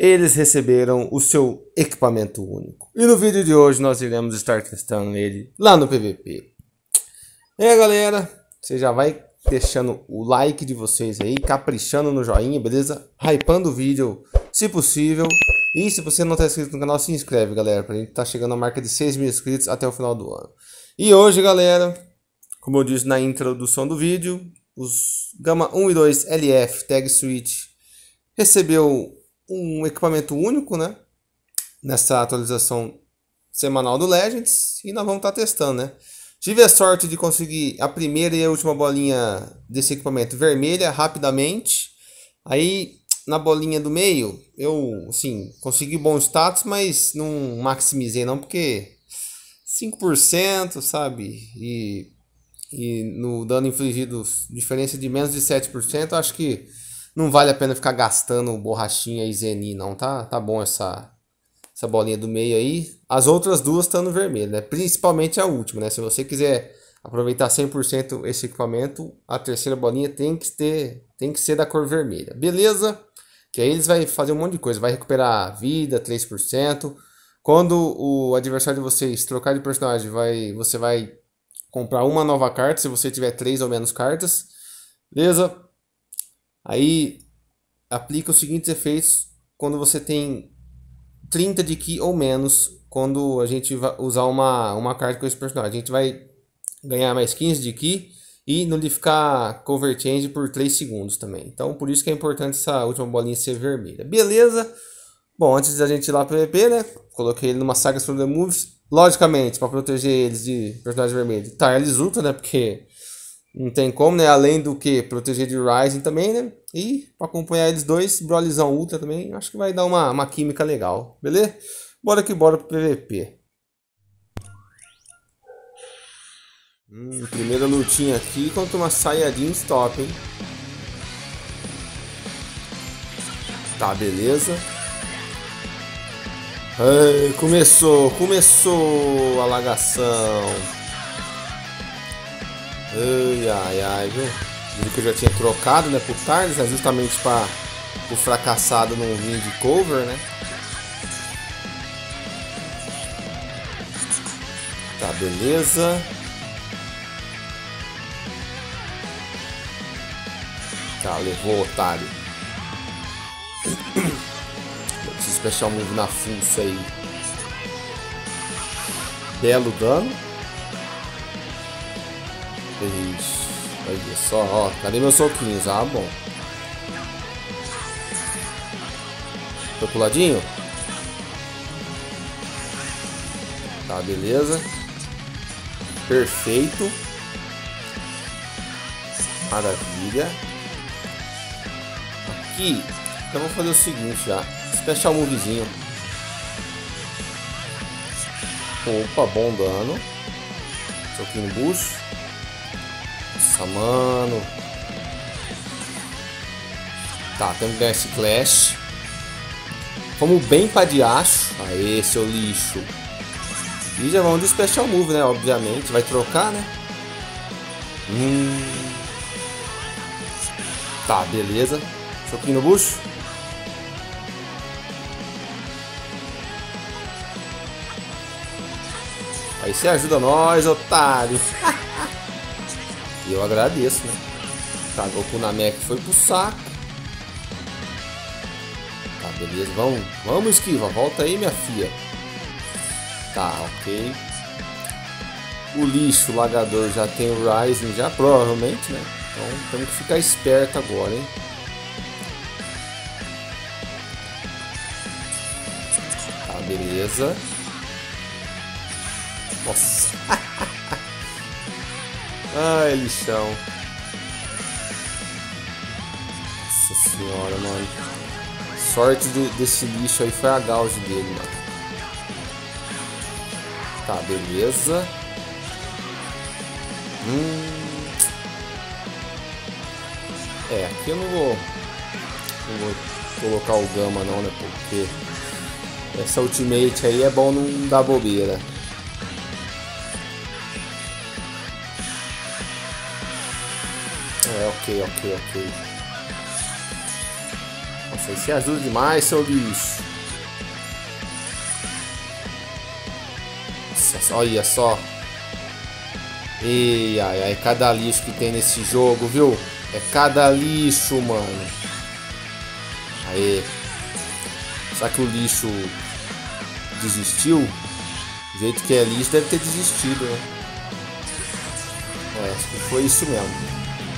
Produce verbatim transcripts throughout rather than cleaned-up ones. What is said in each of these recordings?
eles receberam o seu equipamento único. E no vídeo de hoje nós iremos estar testando ele lá no P V P. E aí galera, você já vai deixando o like de vocês aí, caprichando no joinha, beleza? Hypando o vídeo, se possível. E se você não está inscrito no canal, se inscreve, galera, pra gente estar tá chegando à marca de seis mil inscritos até o final do ano. E hoje, galera, como eu disse na introdução do vídeo, os Gama um e dois L F Tag Switch recebeu um equipamento único, né? Nessa atualização semanal do Legends, e nós vamos estar tá testando, né? Tive a sorte de conseguir a primeira e a última bolinha desse equipamento vermelha rapidamente. Aí na bolinha do meio eu assim, consegui bom status, mas não maximizei não, porque cinco por cento, sabe? E, e no dano infligido diferença de menos de sete por cento, acho que não vale a pena ficar gastando borrachinha e Zeni não, tá? Tá bom essa... Essa bolinha do meio aí. As outras duas estão no vermelho, né? Principalmente a última, né? Se você quiser aproveitar cem por cento esse equipamento, a terceira bolinha tem que ter, tem que ser da cor vermelha. Beleza? Que aí eles vão fazer um monte de coisa. Vai recuperar vida, três por cento. Quando o adversário de vocês trocar de personagem, vai, você vai comprar uma nova carta, se você tiver três ou menos cartas. Beleza? Aí aplica os seguintes efeitos quando você tem trinta de ki ou menos, quando a gente vai usar uma, uma carta com esse personagem. A gente vai ganhar mais quinze de ki e nulificar Cover Change por três segundos também. Então por isso que é importante essa última bolinha ser vermelha. Beleza? Bom, antes da gente ir lá para o P V P, né? Coloquei ele numa Sagas from the Movies. Logicamente, para proteger eles de personagem vermelho, Tireless Ultra, né? Porque não tem como, né? Além do que proteger de Rising também, né? E para acompanhar eles dois, Brolyzão Ultra também, acho que vai dar uma, uma química legal, beleza? Bora que bora pro P V P. Hum, primeira lutinha aqui contra uma Saiyajin Stop, hein? Tá, beleza. Ai, começou, começou a alagação. Ai, ai, ai, viu? Viu que eu já tinha trocado, né, por Tardes, né, justamente para o fracassado não vir de cover, né? Tá, beleza. Tá, levou o otário. Eu preciso special move na fuça aí. Belo dano. Ixi, olha só, ó, cadê meus soquinhos? Ah, bom. Tô pro ladinho? Tá, beleza. Perfeito. Maravilha. Aqui, eu vou fazer o seguinte já. Special movezinho. Opa, bom dano. Soquinho no bucho. Nossa, mano. Tá, temos que ganhar esse Clash. Vamos bem pra diacho. Aê, seu lixo. E já vamos de Special Move, né? Obviamente. Vai trocar, né? Hum. Tá, beleza. Soquinho no bucho. Aí você ajuda nós, otário. E eu agradeço, né? Tá, Goku na Mech foi pro saco. Tá, beleza. Vamos, vamos, esquiva. Volta aí, minha filha. Tá, ok. O lixo, o lagador, já tem o Rising, já provavelmente, né? Então temos que ficar esperto agora, hein? Tá, beleza. Nossa. Ai, lixão. Nossa senhora, mano. Sorte de, desse lixo aí foi a gauge dele, mano. Tá, beleza. Hum. É, aqui eu não vou, não vou colocar o Gama não, né? Porque essa ultimate aí é bom não dar bobeira. É, ok, ok, ok. Nossa, aí você ajuda demais, seu lixo. Nossa, olha só. E ai, ai, cada lixo que tem nesse jogo, viu? É cada lixo, mano. Aí. Será que o lixo desistiu? Do jeito que é lixo, deve ter desistido, né? É, acho que foi isso mesmo.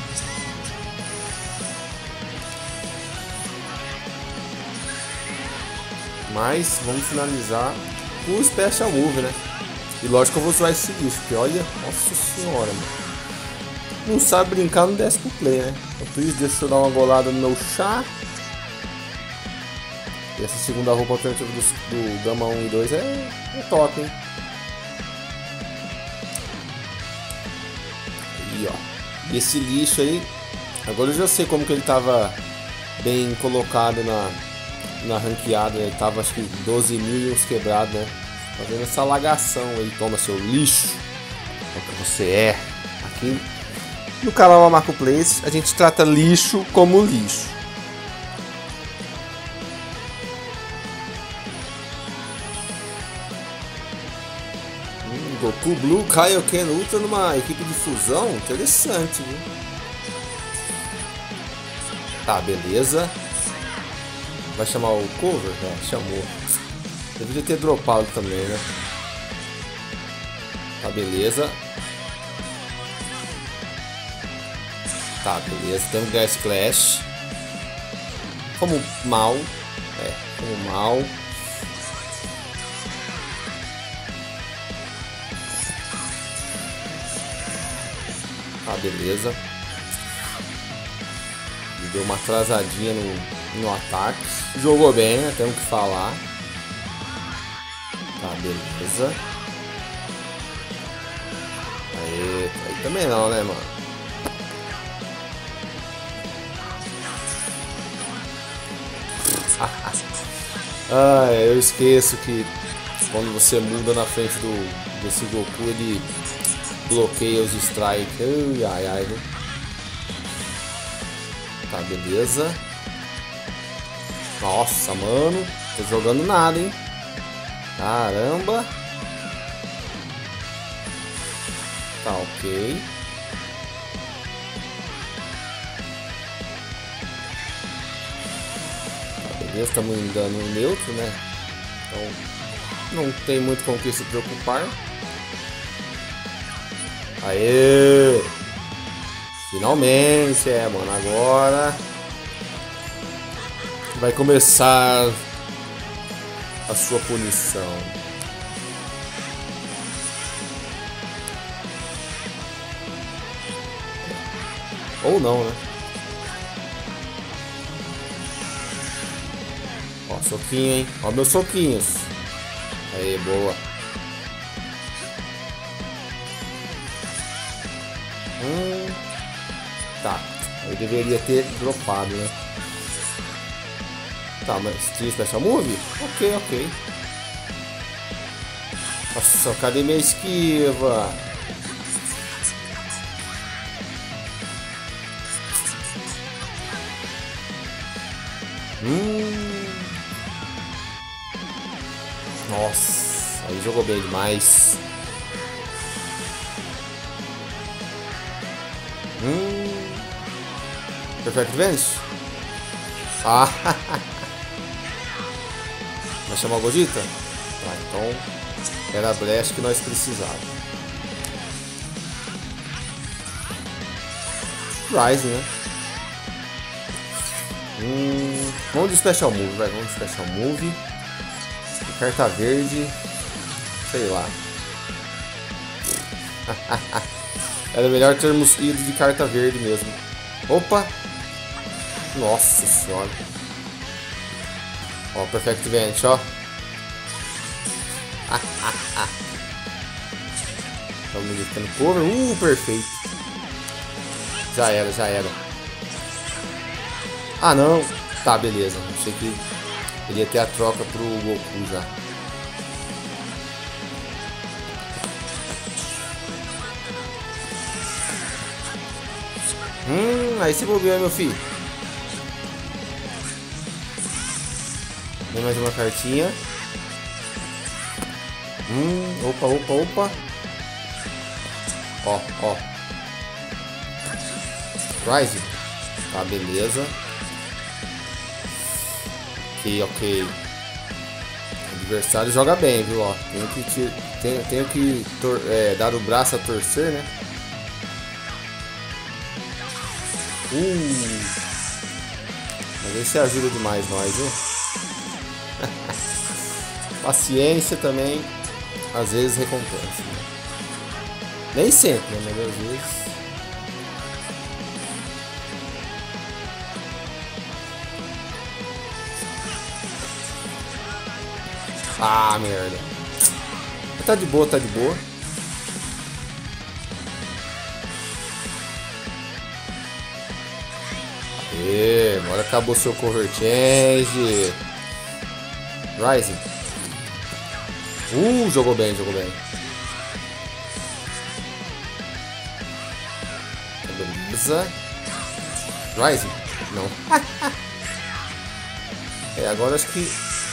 Mas vamos finalizar com o Special Move, né? E lógico que eu vou usar esse lixo, porque olha, nossa senhora, mano. Não sabe brincar, não desce pro play, né? Enquanto isso, deixa eu dar uma golada no meu chá. E essa segunda roupa alternativa do, do Gama um e dois é, é top, hein? Aí, ó. E esse lixo aí, agora eu já sei como que ele tava bem colocado na, na ranqueada. Ele tava acho que doze mil e uns quebrados, né? Fazendo essa alagação aí. Toma seu lixo. É o que você é. Aqui no canal Amaco Plays a gente trata lixo como lixo. Hum, Goku Blue, Kaioken Ultra numa equipe de fusão. Interessante, viu? Tá, beleza. Vai chamar o cover? É, chamou. Deveria ter dropado também, né? Tá, beleza. Tá, beleza. Temos Gas Clash. Como mal. É, como mal. Tá, beleza. Ele deu uma atrasadinha no, no ataque. Jogou bem, né? Temos que falar. Tá, beleza. Aí, aí também não, né, mano? Ah, eu esqueço que quando você muda na frente do desse Goku, ele bloqueia os strikes. Ai, ai, ai. Né? Tá, beleza. Nossa, mano. Tô jogando nada, hein? Caramba. Tá, ok. Tá, beleza, estamos em dano neutro, né? Então não tem muito com o que se preocupar. Aê! Finalmente, é, mano. Agora vai começar a sua punição. Ou não, né? Ó, soquinho, hein? Ó, meus soquinhos. Aí, boa. Hum. Tá. Eu deveria ter dropado, né? Tá, mas tinha Special Move? Ok, ok. Nossa, cadê minha esquiva? Hum. Nossa, aí jogou bem demais. Hum. Perfect Advance? Ah. Vai chamar o Gogeta? Tá, então era a Blast que nós precisávamos. Rise, né? Hum, vamos de Special Move, vai, vamos de Special Move. Carta verde, sei lá. Era melhor termos ido de carta verde mesmo. Opa! Nossa senhora. Ó, Perfect Vent, ó. Estamos buscando cover. Uh, perfeito. Já era, já era. Ah, não. Tá, beleza. Achei que ele ia ter a troca pro Goku já. Hum, aí se bobeou, meu filho. Tem mais uma cartinha. Hum, opa, opa, opa. Ó, ó. Rise. Tá, beleza. Ok, ok. O adversário joga bem, viu? Ó, tenho que, te, tenho, tenho que tor é, dar o braço a torcer, né? Uh. Mas esse ajuda demais nós, viu? Paciência também, às vezes recompensa. Né? Nem sempre, né? Mas às vezes. Ah, merda. Tá de boa, tá de boa. Aê, agora acabou seu cover change. Rising. Uh, jogou bem, jogou bem. Beleza. Rising. Não. É, agora acho que...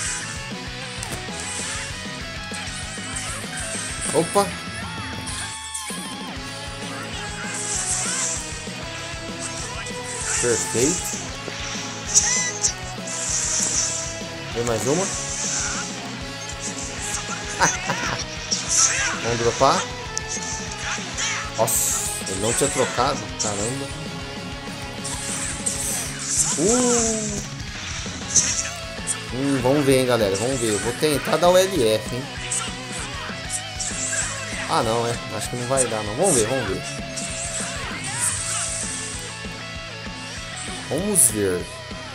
Opa. Perfeito. Vem mais uma. Vamos dropar. Nossa, ele não tinha trocado. Caramba. Uh. Hum, vamos ver, hein, galera. Vamos ver. Eu vou tentar dar o L F, hein. Ah, não, é. Acho que não vai dar, não. Vamos ver, vamos ver. Vamos ver.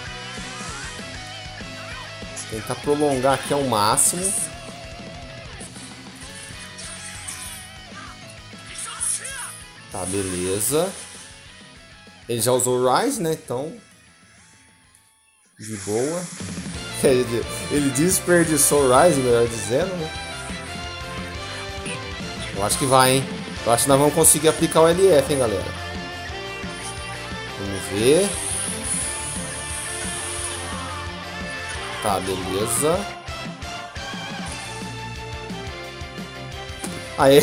Tentar prolongar aqui ao máximo. Tá, beleza. Ele já usou o Rise, né? Então... de boa. Ele, ele desperdiçou o Rise, melhor dizendo, né? Eu acho que vai, hein? Eu acho que nós vamos conseguir aplicar o L F, hein, galera? Vamos ver. Tá, beleza. Aê!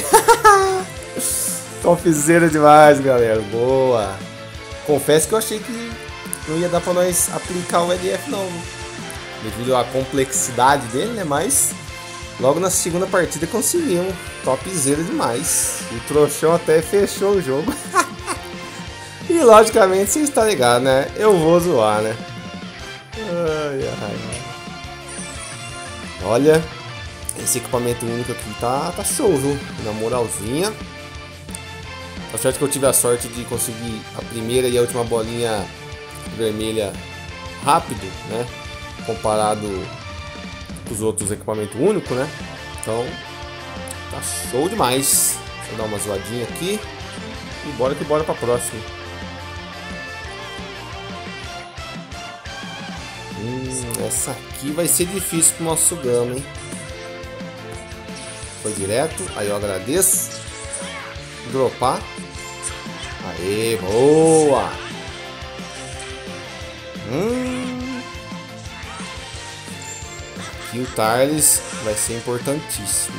Topzera demais, galera. Boa! Confesso que eu achei que não ia dar pra nós aplicar o L F, não. Devido à complexidade dele, né? Mas logo na segunda partida conseguimos. Topzera demais. O trouxão até fechou o jogo. E logicamente você está ligado, né? Eu vou zoar, né? Ai, ai. Olha, esse equipamento único aqui tá, tá show, viu? Na moralzinha. Tá certo que eu tive a sorte de conseguir a primeira e a última bolinha vermelha rápido, né? Comparado com os outros equipamentos únicos, né? Então, tá show demais. Deixa eu dar uma zoadinha aqui. E bora que bora pra próxima. Hum, essa aqui vai ser difícil pro nosso Gama, hein? Foi direto. Aí eu agradeço. Dropar. Aê, boa! Hum. Aqui o Tarles vai ser importantíssimo.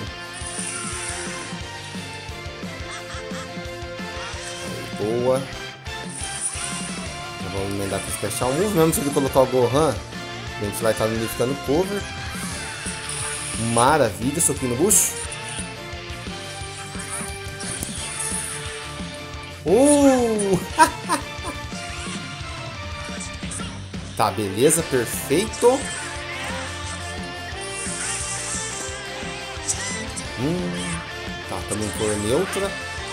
Aí, boa. Já vamos emendar com o Special Move. Mesmo se ele colocar o Gohan, a gente vai estar ficando cover. Maravilha, soquinho no bucho. Uh! Tá, beleza, perfeito. Hum, tá, também cor neutra.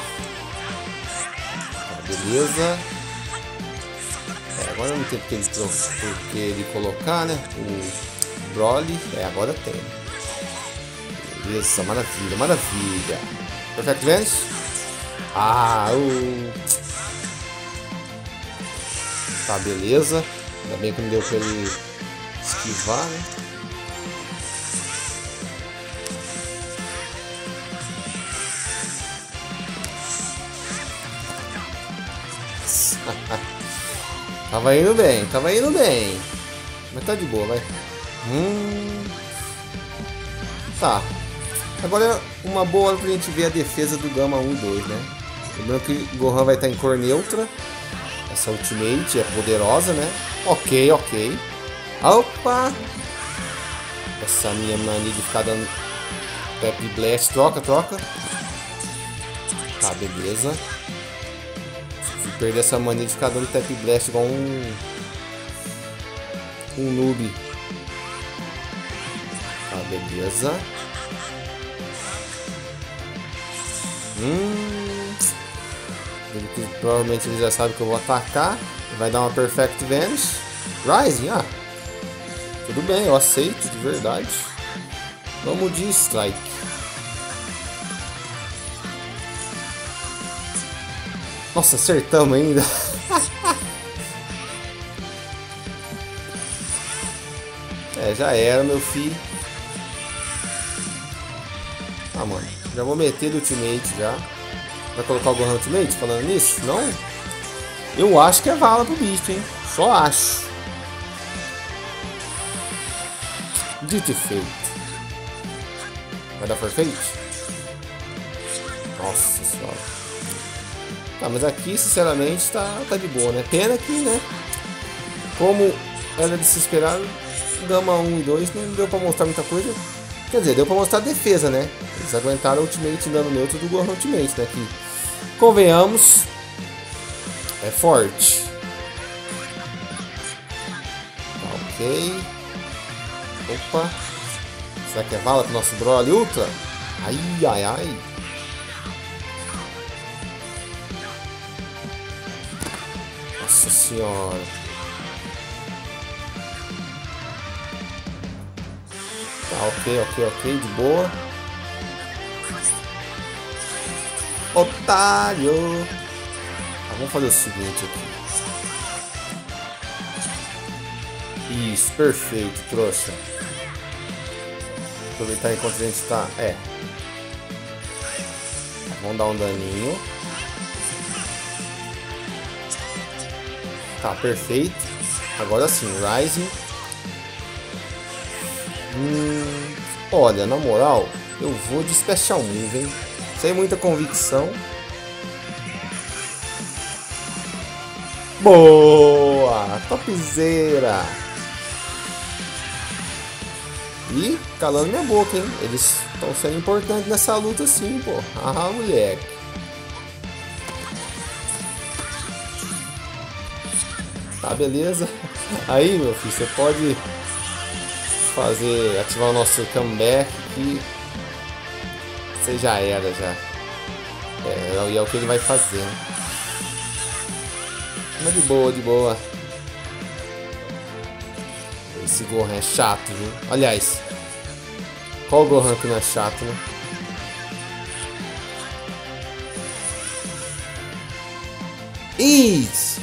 Tá, beleza. É, agora não tem porque ele, porque ele colocar, né? O Broly. É, agora tem. Beleza, maravilha, maravilha. Perfect Vanish. Ah, uh. Tá, beleza. Ainda bem que não deu pra ele esquivar, né? Tava indo bem, tava indo bem. Mas tá de boa, vai. Hum. Tá. Agora uma boa hora pra gente ver a defesa do Gama um e dois, né? Lembrando que o Gohan vai estar em cor neutra. Essa Ultimate é poderosa, né? Ok, ok. Opa! Essa minha mania de ficar dando Tap Blast. Troca, troca. Tá, beleza. Se perder essa mania de ficar dando Tap Blast igual um... Um noob. Tá, beleza. Hum... Ele que, provavelmente ele já sabe que eu vou atacar. Vai dar uma Perfect Vanish. Rising, ah. Tudo bem, eu aceito de verdade. Vamos de Strike. Nossa, acertamos ainda. É, já era, meu filho. Ah, mano. Já vou meter do Ultimate já. Vai colocar o Gohan Ultimate falando nisso? Não? Eu acho que é vala pro bicho, hein? Só acho. Dito e feito. Vai dar perfeito? Nossa senhora. Tá, mas aqui, sinceramente, tá, tá de boa, né? Pena que, né? Como era de se esperar, Gama um e dois não deu pra mostrar muita coisa. Quer dizer, deu pra mostrar a defesa, né? Eles aguentaram o Ultimate dano neutro do Gohan Ultimate, né? Que, convenhamos, é forte. Tá, ok. Opa. Será que é vala pro nosso Broly Ultra? Ai, ai, ai. Nossa senhora. Tá, ok, ok, ok, de boa. Otário. Tá, vamos fazer o seguinte aqui. Isso, perfeito, trouxa. Aproveitar enquanto a gente tá... É. Vamos dar um daninho. Tá, perfeito. Agora sim, Rising. Hum, olha, na moral, eu vou de Special Move, hein? Sem muita convicção. Boa! Topzera! E calando minha boca, hein? Eles estão sendo importantes nessa luta sim, pô. Ah, moleque. Tá, beleza. Aí, meu filho, você pode fazer, ativar o nosso comeback e você já era, já. É, e é o que ele vai fazer, né? Mas de boa, de boa. Esse Gohan é chato, viu? Aliás, qual Gohan que não é chato, né? Isso!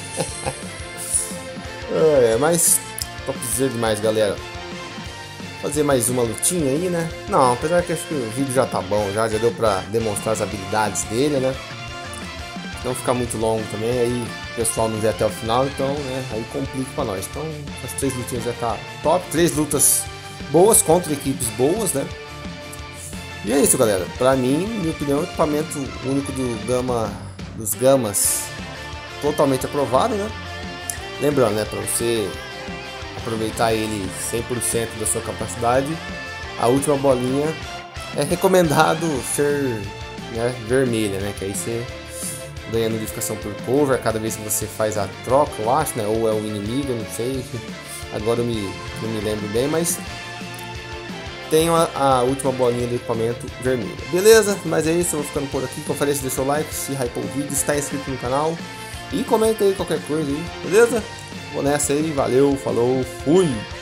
É, mas topzera demais, galera. Fazer mais uma lutinha aí, né? Não, apesar que acho que o vídeo já tá bom, já, já deu pra demonstrar as habilidades dele, né? Não ficar muito longo também, aí o pessoal não vê até o final, então, né, aí complica pra nós. Então, as três lutinhas já tá top, três lutas boas contra equipes boas, né? E é isso, galera. Pra mim, minha opinião, o equipamento único do Gama, dos Gamas, totalmente aprovado, né? Lembrando, né, pra você aproveitar ele cem por cento da sua capacidade, a última bolinha é recomendado ser, né, vermelha, né? Que aí você ganha notificação por cover cada vez que você faz a troca, eu acho, né? Ou é o inimigo, eu não sei. Agora eu me, não me lembro bem, mas tenho a, a última bolinha do equipamento vermelho. Beleza? Mas é isso, eu vou ficando por aqui. Conferência, deixa o like, se hypou o vídeo, está inscrito no canal. E comenta aí qualquer coisa aí, beleza? Vou nessa aí, valeu, falou, fui!